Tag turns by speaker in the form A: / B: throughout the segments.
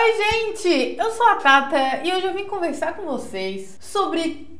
A: Oi, gente! Eu sou a Tata e hoje eu vim conversar com vocês sobre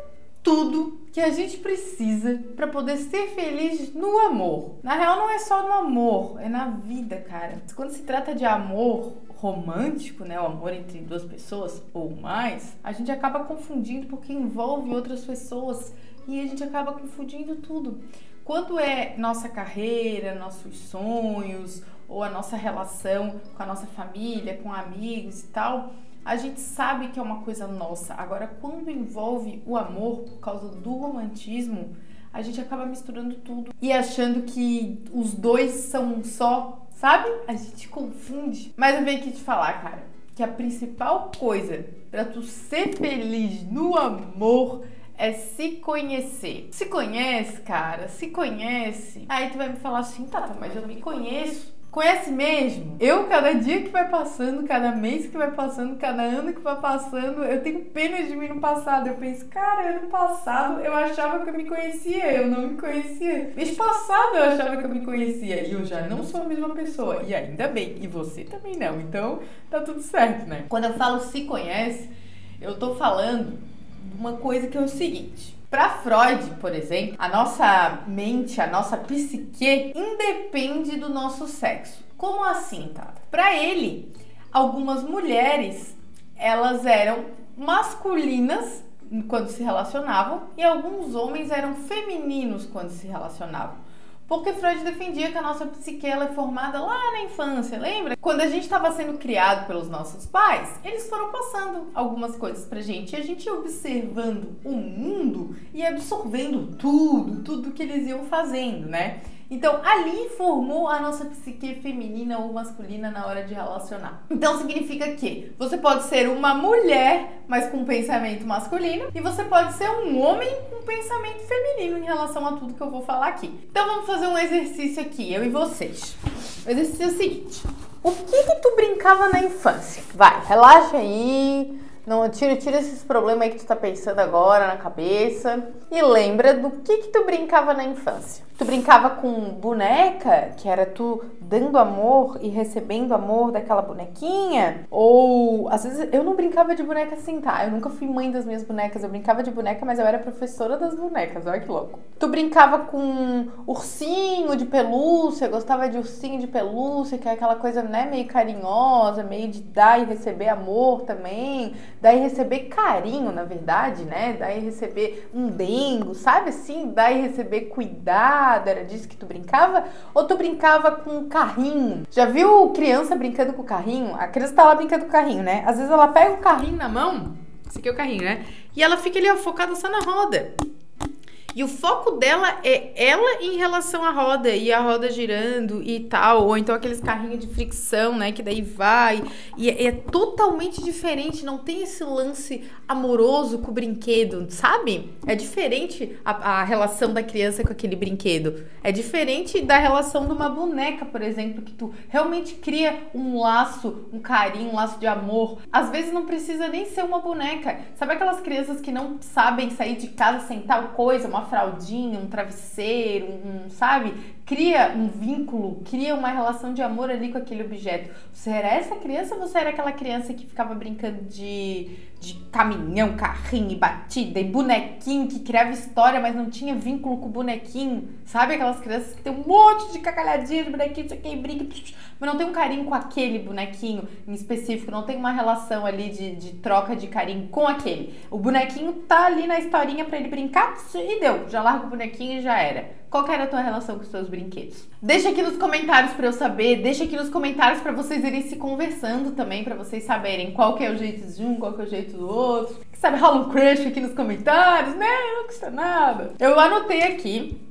A: tudo que a gente precisa para poder ser feliz no amor. Na real, não é só no amor, é na vida, cara. Quando se trata de amor romântico, né, o amor entre duas pessoas ou mais, a gente acaba confundindo porque envolve outras pessoas e a gente acaba confundindo tudo. Quando é nossa carreira, nossos sonhos ou a nossa relação com a nossa família, com amigos e tal, a gente sabe que é uma coisa nossa. Agora, quando envolve o amor por causa do romantismo, a gente acaba misturando tudo e achando que os dois são um só, sabe? A gente confunde. Mas eu venho aqui te falar, cara, que a principal coisa pra tu ser feliz no amor é se conhecer. Se conhece, cara, se conhece. Aí tu vai me falar assim, tá, mas eu me conheço. Conhece mesmo? Eu, cada dia que vai passando, cada mês que vai passando, cada ano que vai passando, eu tenho pena de mim no passado. Eu penso, cara, ano passado eu achava que eu me conhecia, eu não me conhecia. Mês passado eu achava que eu me conhecia e eu já não sou a mesma pessoa. E ainda bem, e você também não. Então, tá tudo certo, né? Quando eu falo se conhece, eu tô falando de uma coisa que é o seguinte. Para Freud, por exemplo, a nossa mente, a nossa psique independe do nosso sexo. Como assim, tá? Para ele, algumas mulheres, elas eram masculinas quando se relacionavam e alguns homens eram femininos quando se relacionavam. Porque Freud defendia que a nossa psique ela é formada lá na infância, lembra? Quando a gente estava sendo criado pelos nossos pais, eles foram passando algumas coisas pra gente e a gente ia observando o mundo e absorvendo tudo que eles iam fazendo, né? Então, ali formou a nossa psique feminina ou masculina na hora de relacionar. Então, significa que você pode ser uma mulher, mas com pensamento masculino, e você pode ser um homem com pensamento feminino em relação a tudo que eu vou falar aqui. Então, vamos fazer um exercício aqui, eu e vocês. O exercício é o seguinte. O que tu brincava na infância? Vai, relaxa aí. Não, tira esses problemas aí que tu tá pensando agora na cabeça e lembra do que tu brincava na infância. Tu brincava com boneca, que era tu dando amor e recebendo amor daquela bonequinha? Ou, às vezes, eu não brincava de boneca assim, tá? Eu nunca fui mãe das minhas bonecas, eu brincava de boneca, mas eu era professora das bonecas, olha que louco. Tu brincava com ursinho de pelúcia, gostava de ursinho de pelúcia, que é aquela coisa, né, meio carinhosa, meio de dar e receber amor também, dar e receber carinho, na verdade, né? Dar e receber um dengo, sabe assim? Dar e receber cuidado. Era disso que tu brincava? Ou tu brincava com carrinho? Já viu criança brincando com carrinho? A criança tá lá brincando com carrinho, né? Às vezes ela pega o carrinho na mão, esse aqui é o carrinho, né? E ela fica ali, ó, focada só na roda. E o foco dela é ela em relação à roda, e a roda girando e tal, ou então aqueles carrinhos de fricção, né, que daí vai, e é totalmente diferente, não tem esse lance amoroso com o brinquedo, sabe? É diferente a relação da criança com aquele brinquedo, é diferente da relação de uma boneca, por exemplo, que tu realmente cria um laço, um carinho, um laço de amor. Às vezes não precisa nem ser uma boneca, sabe aquelas crianças que não sabem sair de casa sem tal coisa, uma fraldinha, um travesseiro, sabe? Cria um vínculo, cria uma relação de amor ali com aquele objeto. Você era essa criança ou você era aquela criança que ficava brincando de caminhão, carrinho e batida e bonequinho, que criava história, mas não tinha vínculo com o bonequinho? Sabe aquelas crianças que tem um monte de cacalhadinha de bonequinho, isso aqui, brinca, mas não tem um carinho com aquele bonequinho em específico, não tem uma relação ali de troca de carinho com aquele. O bonequinho tá ali na historinha pra ele brincar e deu, já larga o bonequinho e já era. Qual que era a tua relação com os seus brinquedos? Deixa aqui nos comentários pra eu saber, deixa aqui nos comentários pra vocês irem se conversando também, pra vocês saberem qual que é o jeito de um, qual que é o jeito do outro. Quem sabe rola um crush aqui nos comentários, né? Não custa nada. Eu anotei aqui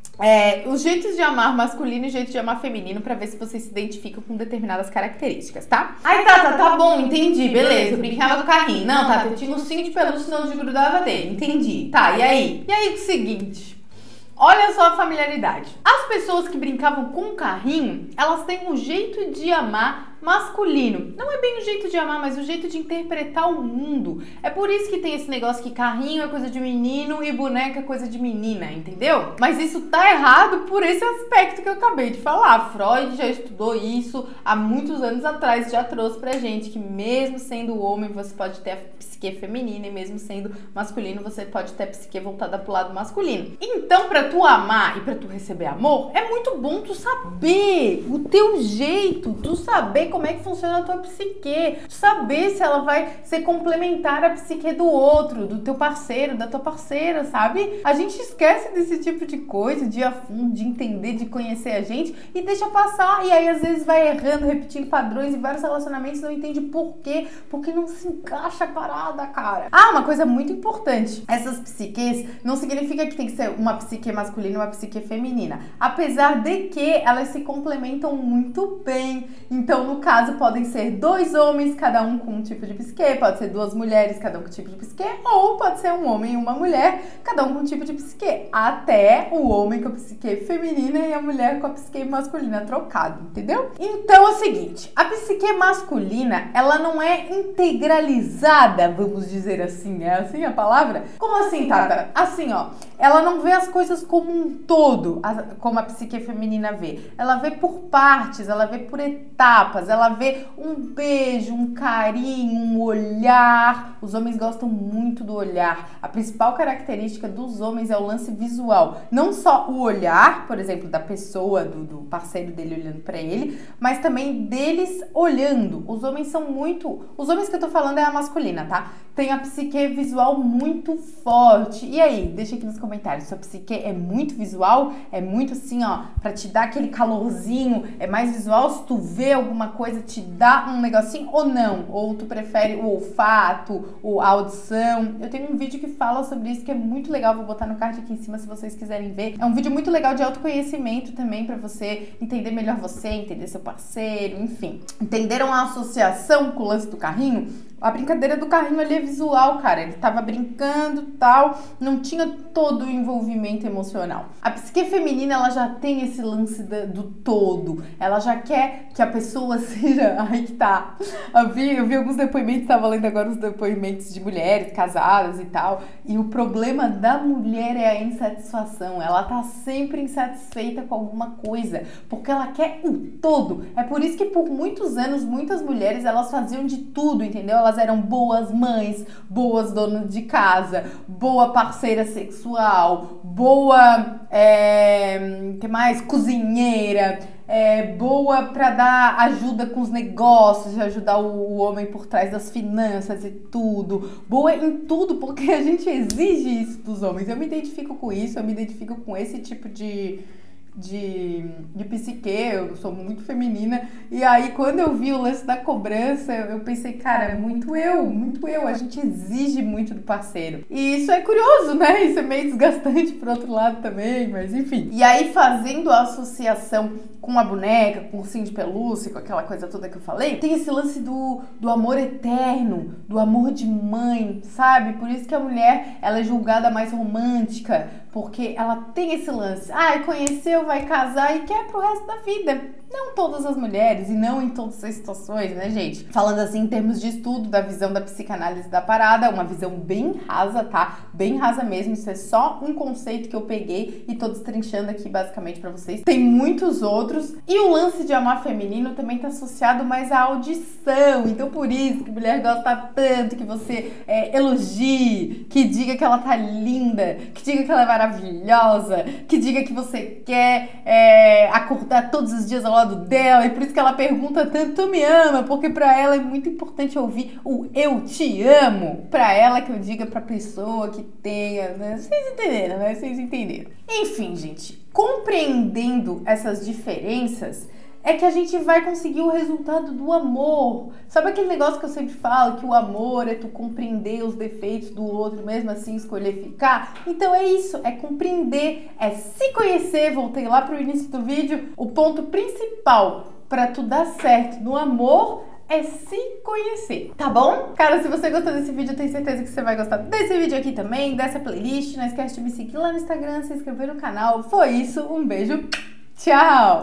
A: os jeitos de amar masculino e jeitos de amar feminino pra ver se vocês se identificam com determinadas características, tá? Ai, tá bom, entendi, beleza, eu brincava do carrinho. Não, tá, eu tinha um ursinho de pelúcia, não grudava dele, entendi. Tá, e aí? E aí, o seguinte... Olha só a familiaridade. As pessoas que brincavam com carrinho, elas têm um jeito de amar masculino. Não é bem o jeito de amar, mas o jeito de interpretar o mundo. É por isso que tem esse negócio que carrinho é coisa de menino e boneca é coisa de menina, entendeu? Mas isso tá errado por esse aspecto que eu acabei de falar. Freud já estudou isso há muitos anos atrás, já trouxe pra gente que mesmo sendo homem você pode ter a psique feminina e mesmo sendo masculino você pode ter a psique voltada pro lado masculino. Então, pra tu amar e pra tu receber amor, é muito bom tu saber o teu jeito, tu saber como é que funciona a tua psique, tu saber se ela vai ser complementar à psique do outro, do teu parceiro, da tua parceira, sabe? A gente esquece desse tipo de coisa, de ir a fundo, de entender, de conhecer a gente e deixa passar. E aí às vezes vai errando, repetindo padrões e vários relacionamentos não entende por quê, porque não se encaixa a parada, cara. Ah, uma coisa muito importante, essas psiques não significa que tem que ser uma psique masculina e uma psique feminina, apesar de que elas se complementam muito bem. Então, no caso, podem ser 2 homens, cada um com um tipo de psique, pode ser 2 mulheres, cada um com um tipo de psique, ou pode ser um homem e uma mulher, cada um com um tipo de psique, até o homem com a psique feminina e a mulher com a psique masculina trocado, entendeu? Então é o seguinte, a psique masculina, ela não é integralizada, vamos dizer assim, é assim a palavra? Como assim, Tata? Assim, ó, ela não vê as coisas como um todo, como a psique feminina vê. Ela vê por partes, ela vê por etapas, ela vê um beijo, um carinho, um olhar. Os homens gostam muito do olhar. A principal característica dos homens é o lance visual. Não só o olhar, por exemplo, da pessoa, do parceiro dele olhando pra ele, mas também deles olhando. Os homens são muito... Os homens que eu tô falando é a masculina, tá? Tem a psique visual muito forte. E aí, deixa aqui nos comentários, sua psique é muito visual? É muito assim, ó, pra te dar aquele calorzinho? É mais visual? Se tu vê alguma coisa, te dá um negocinho ou não? Ou tu prefere o olfato, ou a audição? Eu tenho um vídeo que fala sobre isso que é muito legal, vou botar no card aqui em cima se vocês quiserem ver. É um vídeo muito legal de autoconhecimento também, pra você entender melhor você, entender seu parceiro, enfim. Entenderam a associação com o lance do carrinho? A brincadeira do carrinho ali é visual, cara. Ele tava brincando e tal, não tinha todo o envolvimento emocional. A psique feminina, ela já tem esse lance do todo. Ela já quer que a pessoa seja... Aí que tá. Eu vi alguns depoimentos, tava lendo agora os depoimentos de mulheres casadas e tal. E o problema da mulher é a insatisfação. Ela tá sempre insatisfeita com alguma coisa, porque ela quer o todo. É por isso que por muitos anos, muitas mulheres, elas faziam de tudo, entendeu? Elas eram boas mães, boas donas de casa, boa parceira sexual, boa, que mais? Cozinheira, boa pra dar ajuda com os negócios, de ajudar o homem por trás das finanças e tudo. Boa em tudo, porque a gente exige isso dos homens. Eu me identifico com isso, eu me identifico com esse tipo de psique, eu sou muito feminina, e aí quando eu vi o lance da cobrança, eu pensei, cara, é muito eu, a gente exige muito do parceiro, e isso é curioso, né, isso é meio desgastante por outro lado também, mas enfim. E aí fazendo a associação com a boneca, com o ursinho de pelúcia, com aquela coisa toda que eu falei, tem esse lance do amor eterno, do amor de mãe, sabe? Por isso que a mulher, ela é julgada mais romântica, porque ela tem esse lance, conheceu, vai casar e quer pro resto da vida. Não todas as mulheres e não em todas as situações, né, gente? Falando assim em termos de estudo, da visão da psicanálise da parada, uma visão bem rasa, tá? Bem rasa mesmo, isso é só um conceito que eu peguei e tô destrinchando aqui basicamente pra vocês. Tem muitos outros. E o lance de amar feminino também tá associado mais à audição. Então por isso que mulher gosta tanto que você elogie, que diga que ela tá linda, que diga que ela é maravilhosa, que diga que você quer acordar todos os dias ao lado dela, e por isso que ela pergunta tanto, tu me ama? Porque pra ela é muito importante ouvir o eu te amo, pra ela que eu diga pra pessoa que tenha, né? Vocês entenderam, né? Vocês entenderam. Enfim, gente, compreendendo essas diferenças, é que a gente vai conseguir o resultado do amor. Sabe aquele negócio que eu sempre falo, que o amor é tu compreender os defeitos do outro, mesmo assim escolher ficar? Então é isso, é compreender, é se conhecer. Voltei lá pro início do vídeo, o ponto principal pra tu dar certo no amor é se conhecer, tá bom? Cara, se você gostou desse vídeo, eu tenho certeza que você vai gostar desse vídeo aqui também, dessa playlist. Não esquece de me seguir lá no Instagram, se inscrever no canal. Foi isso, um beijo, tchau!